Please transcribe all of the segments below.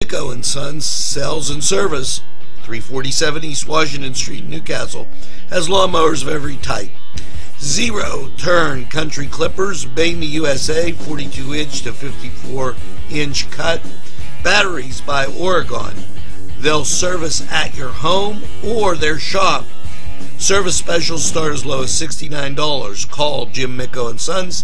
Micco and Sons Sales and Service, 347 East Washington Street, Newcastle, has lawnmowers of every type. Zero Turn Country Clippers, Bama USA, 42-inch to 54-inch cut. Batteries by Oregon. They'll service at your home or their shop. Service specials start as low as $69. Call Jim Micco and Sons,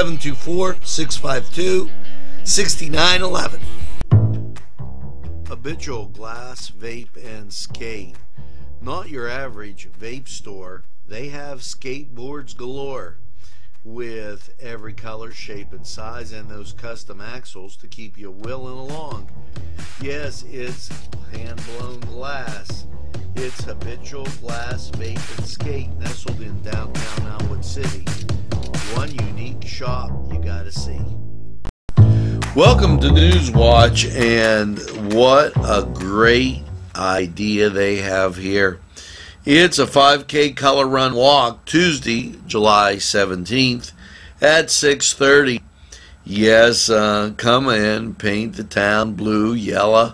724-652-6911. Habitual Glass Vape and Skate. Not your average vape store. They have skateboards galore with every color, shape, and size, and those custom axles to keep you wheeling along. Yes, it's hand-blown glass. It's Habitual Glass Vape and Skate, nestled in downtown Elmwood City. One unique shop you gotta see. Welcome to Newswatch, and what a great idea they have here. It's a 5K color run walk Tuesday, July 17th at 6:30. Yes, come in, paint the town blue, yellow,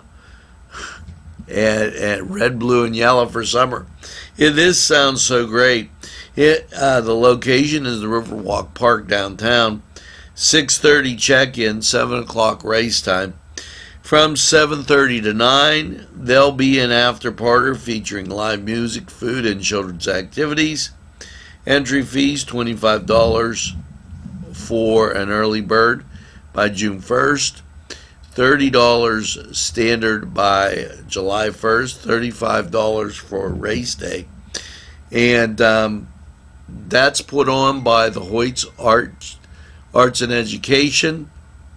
and red, blue, and yellow for summer. This sounds so great. The location is the Riverwalk Park downtown. 6:30 check-in, 7 o'clock race time. From 7:30 to 9, there'll be an after-party featuring live music, food, and children's activities. Entry fees $25 for an early bird by June 1st, $30 standard by July 1st, $35 for race day. And that's put on by the Hoyts Arts and Education.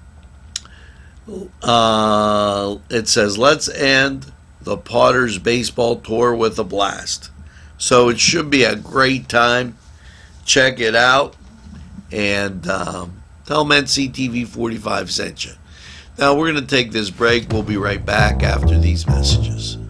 It says, let's end the Potters baseball tour with a blast. So it should be a great time. Check it out. And tell them NCTV 45 sent you. Now we're going to take this break. We'll be right back after these messages.